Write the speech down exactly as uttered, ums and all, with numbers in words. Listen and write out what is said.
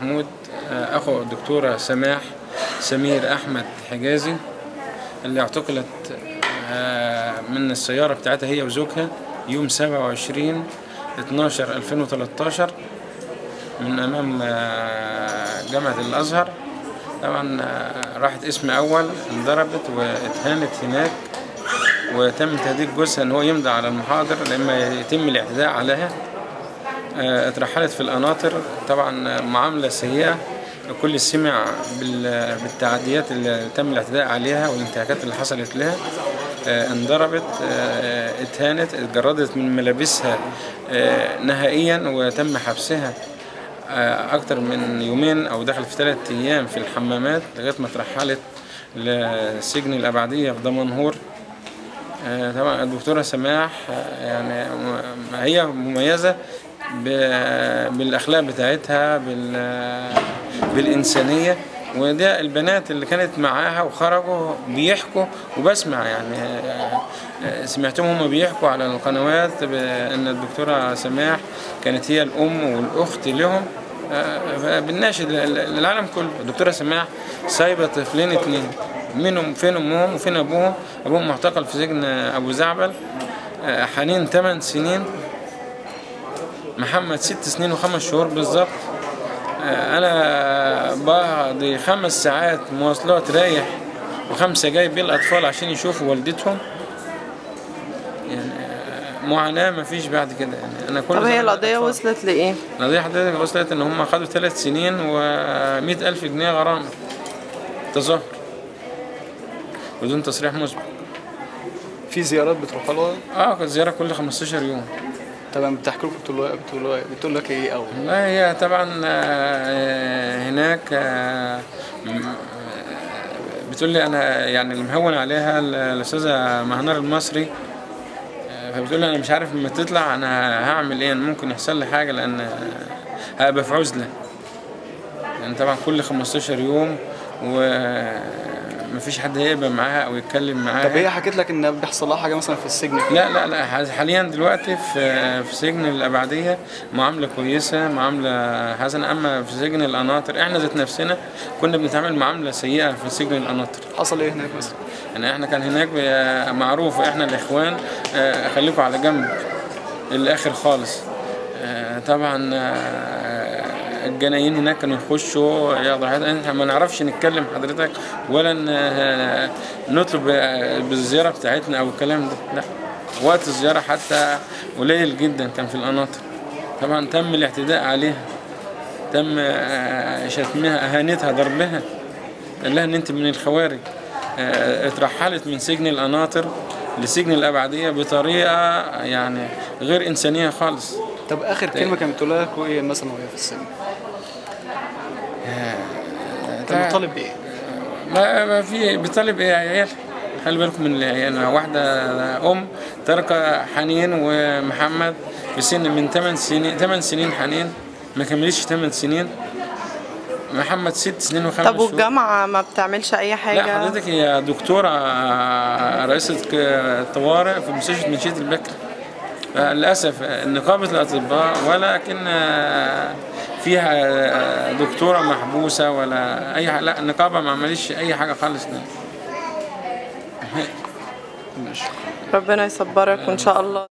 محمود أخو الدكتورة سماح سمير أحمد حجازي اللي اعتقلت من السيارة بتاعتها هي وزوجها يوم سبعة وعشرين اتناشر ألفين وتلتاشر من أمام جامعة الأزهر. طبعا راحت اسم أول، انضربت واتهانت هناك، وتم تهديد جوزها ان هو يمضي على المحاضر لما يتم الاعتداء عليها. اترحلت في القناطر، طبعا معاملة سيئة، الكل سمع بالتعديات اللي تم الاعتداء عليها والانتهاكات اللي حصلت لها. انضربت، اتهانت، اتجردت من ملابسها نهائيا، وتم حبسها اكتر من يومين او دخل في ثلاث ايام في الحمامات لغايه ما اترحلت لسجن الابعديه في دمنهور. طبعا الدكتورة سماح يعني هي مميزة بالأخلاق بتاعتها، بالإنسانية، وده البنات اللي كانت معاها وخرجوا بيحكوا وبسمع، يعني سمعتهم هم بيحكوا على القنوات بأن الدكتورة سماح كانت هي الأم والأخت لهم. بالناشد للعالم كله، الدكتورة سماح سايبة طفلين اتنين، منهم فين امهم وفين ابوهم. ابوهم معتقل في سجن ابو زعبل. حنين ثمان سنين، محمد ست سنين وخمس شهور بالظبط. انا بقضي خمس ساعات مواصلات رايح وخمسه جاي بالاطفال عشان يشوفوا والدتهم. يعني معاناه ما فيش بعد كده. يعني انا كل طب هي القضيه وصلت لايه؟ القضيه حضرتك وصلت ان هم خدوا ثلاث سنين ومئة ألف جنيه غرامه تظاهر بدون تصريح مسبق. في زيارات بتروح لها؟ اه كانت زياره كل خمستاشر يوم. طبعا بتحكي لكم بتقول له بتقول له بتقول لك ايه اول؟ لا هي طبعا هناك بتقول لي انا يعني اللي مهون عليها الاستاذه مهنار المصري، فبتقول لي انا مش عارف لما تطلع انا هعمل ايه، ممكن يحصل لي حاجه لان هبقى في عزله. يعني طبعا كل خمستاشر يوم و مفيش حد هيبقى معاها او يتكلم معاها. طب هي حكيت لك ان بيحصل لها حاجه مثلا في السجن؟ لا لا لا حاليا دلوقتي في في سجن الابعديه معامله كويسه، معامله حسنه. اما في سجن القناطر احنا ذات نفسنا كنا بنتعامل معامله سيئه في سجن القناطر. حصل ايه هناك مثلا؟ يعني احنا كان هناك معروف احنا الاخوان خليكم على جنب الاخر خالص. طبعا الجنايين هناك كانوا يخشوا ياخدوا حاجات، احنا ما نعرفش نتكلم حضرتك ولا نطلب بالزياره بتاعتنا او الكلام ده، لا. وقت الزياره حتى قليل جدا كان في القناطر. طبعا تم الاعتداء عليها، تم شتمها، اهانتها، ضربها، قال لها ان انت من الخوارج. اترحلت من سجن القناطر لسجن الابعديه بطريقه يعني غير انسانيه خالص. طب اخر كلمه كانت بتقولها لكم ايه مثلا وهي في السجن؟ كان بيطالب بايه؟ ما ما في بيطالب ايه يا عيال؟ خلي بالكم من العيال. واحده ام ترك حنين ومحمد في سن من ثمان سنين، ثمان سنين حنين ما كملتش ثمان سنين، محمد ست سنين وخمس شهور. طب والجامعه ما بتعملش اي حاجه؟ لا حضرتك هي دكتوره رئيسه طوارئ في مستشفى منشيه البكر. للأسف نقابة الأطباء ولكن فيها دكتورة محبوسة ولا أي حاجة، لا النقابة ما عملتش أي حاجة خالص. ربنا يصبرك وإن شاء الله.